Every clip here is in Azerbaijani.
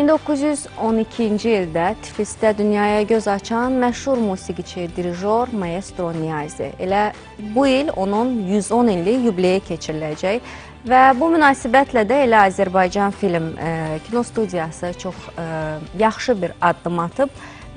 1912-ci ildə Tiflisdə dünyaya göz açan məşhur musiqiçi, dirijor Maestro Niyazi. Elə bu il onun 110 illik yubileyi keçiriləcək və bu münasibətlə də elə Azərbaycan Film Kinostudiyası çox yaxşı bir addım atıb.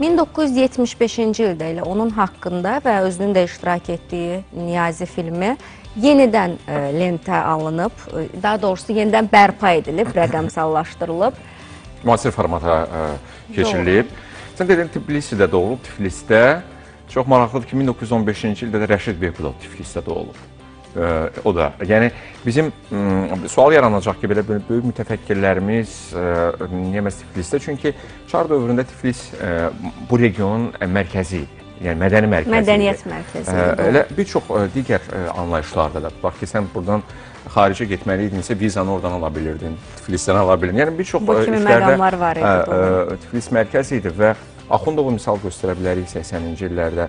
1975-ci ildə elə onun haqqında və özünün də iştirak etdiyi Niyazi filmi yenidən lentə alınıb, daha doğrusu yenidən bərpa edilib, rəqəmsallaşdırılıb. Müasir formata keçirilib. Sən dedin, Tiflisdə doğulub, Tiflisdə. Çox maraqlıdır ki, 1915-ci ildə də Rəşid Behbudov Tiflisdə doğulub. O da, yəni bizim sual yaranacaq ki, belə böyük mütəfəkkirlərimiz niyə məhz Tiflisdə? Çünki Çar dövründə Tiflis bu regionun mərkəzi idi. Yəni mədəni mərkəzi. Mədəniyyət mərkəzi. Elə bir çox digər anlayışlarda da. Bax ki, sən buradan xaricə getməliydinsə, vizanı oradan ala bilirdin, Tiflisdən ala bilirdin. Yəni bir çox işlərdə Tiflis mərkəzi idi və Axundovu misal göstərə bilərik 80-ci illərdə,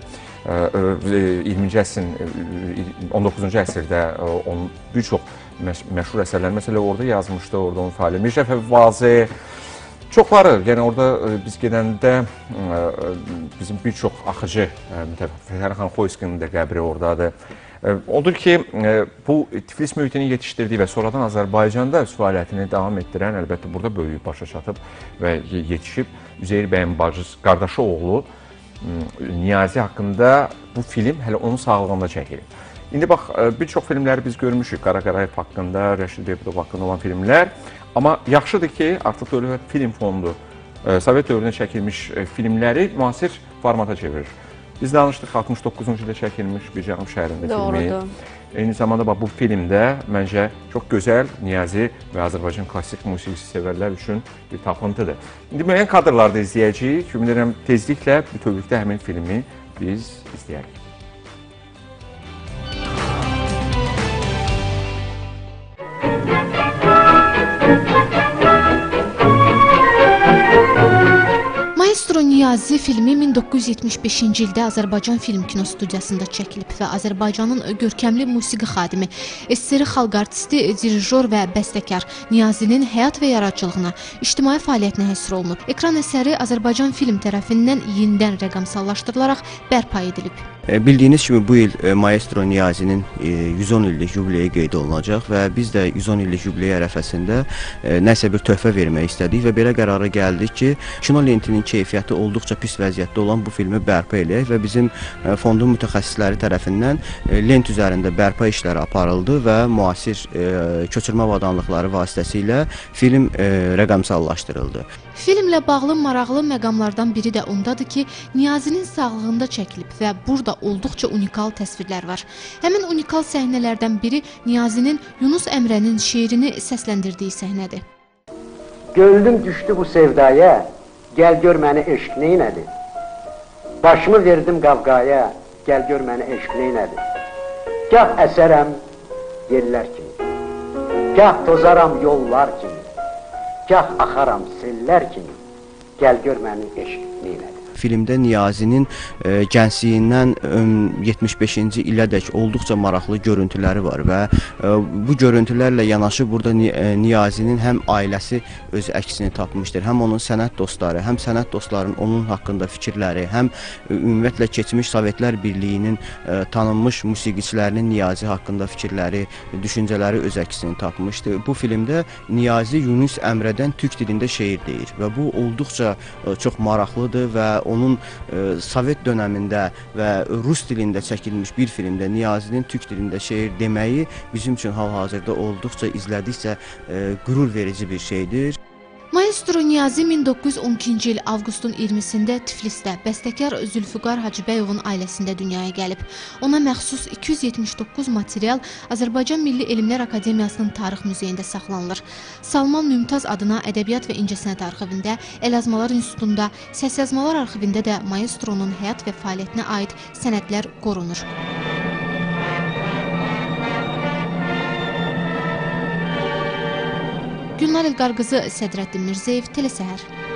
20-ci əsrin, 19-cu əsrdə bir çox məşhur əsərlər, məsələn, orada yazmışdı, orada onun fəaliyyəti. Mircəf Vazeh, çoxları, yəni orada biz gedəndə bizim bir çox axıcı Fətəli xan Xoyskinin də qəbri oradadır. Odur ki, bu Tiflis mühitini yetişdirdiyi və sonradan Azərbaycanda öz fəaliyyətini davam etdirən, əlbəttə burada böyük başa çatıb və yetişib Üzeyir bəyin bacısı, qardaşı oğlu Niyazi haqqında bu film hələ onun sağlığında çəkilib. İndi bax, bir çox filmləri biz görmüşük, Qara Qarayev haqqında, Rəşid Behbudov haqqında olan filmlər. Amma yaxşıdır ki, artıq Dövlət Film Fondu Sovet dövründə çəkilmiş filmləri müasir formata çevirir. Biz danışdıq 69-cu ildə çəkilmiş Bir Cənub şəhərində filmi. Doğrudur. Eyni zamanda bu filmdə məncə çox gözəl Niyazi və Azərbaycan klassik musiqisi sevərlər üçün bir tapıntıdır. İndi müəyyən kadrlarda izləyəcəyik. Ümid edirəm tezliklə bütövlükdə həmin filmi biz izləyərik. Maestro Niyazi filmi 1975-ci ildə Azərbaycan Film Kinostudiyasında çəkilib və Azərbaycanın görkəmli musiqi xadimi, SSR xalq artisti, dirijor və bəstəkar Niyazinin həyat və yaradıcılığına, ictimai fəaliyyətinə həsr olunub. Ekran əsəri Azərbaycan Film tərəfindən yenidən rəqəmsallaşdırılaraq bərpa edilib. Bildiyiniz kimi bu il Maestro Niyazinin 110 illik yubileyi qeyd olunacaq və biz də 110 illik yubileyi ərəfəsində nəsə bir töhfə vermək istədik və belə qərara gəldik ki, kino lentinin keyfiyyəti olduqca pis vəziyyətdə olan bu filmi bərpa eləyək və bizim fondun mütəxəssisləri tərəfindən lent üzərində bərpa işləri aparıldı və müasir köçürmə avadanlıqları vasitəsilə film rəqəmsallaşdırıldı. Filmlə bağlı maraqlı məqamlardan biri də ondadır ki, Niyazinin sağlığında çəkilib və burada olduqca unikal təsvirlər var. Həmin unikal səhnələrdən biri Niyazinin Yunus Əmrənin şeirini səsləndirdiyi səhnədir. Gönlüm düşdü bu sevdaya, gəl gör məni eşq neynədir. Başımı verdim qavqaya, gəl gör məni eşq neynədir. Gah əsərəm yerlər kimi, gah tozaram yollar kimi, gah axaram sellər kimi, gəl gör məni eşq neynədir. Filmdə Niyazinin gəncliyindən 75-ci ilədək olduqca maraqlı görüntüləri var və bu görüntülərlə yanaşı burada Niyazinin həm ailəsi öz əksini tapmışdır, həm onun sənət dostları, həm sənət dostlarının onun haqqında fikirləri, həm ümumiyyətlə keçmiş Sovetlər Birliyinin tanınmış musiqiçilərinin Niyazi haqqında fikirləri, düşüncələri öz əksini tapmışdır. Bu filmdə Niyazi Yunus Əmrədən türk dilində şeir deyir və bu olduqca çox maraqlıdır və onun Sovet dönəmində və Rus dilində çəkilmiş bir filmdə Niyazinin türk dilində şeir deməyi bizim üçün hal-hazırda olduqca izlədikcə qürur verici bir şeydir. Maestro Niyazi 1912-ci il avqustun 20-sində Tiflisdə bəstəkar Zülfüqar Hacıbəyovun ailəsində dünyaya gəlib. Ona məxsus 279 material Azərbaycan Milli Elmlər Akademiyasının Tarix Muzeyində saxlanılır. Salman Mümtaz adına Ədəbiyyat və İncəsənət arxivində, Əlyazmalar İnstitutunda, Səsyazmalar arxivində də maestronun həyat və fəaliyyətinə aid sənədlər qorunur. Gülnar İlqar qızı, Sədrəddin Mirzəyev, Telesəhər.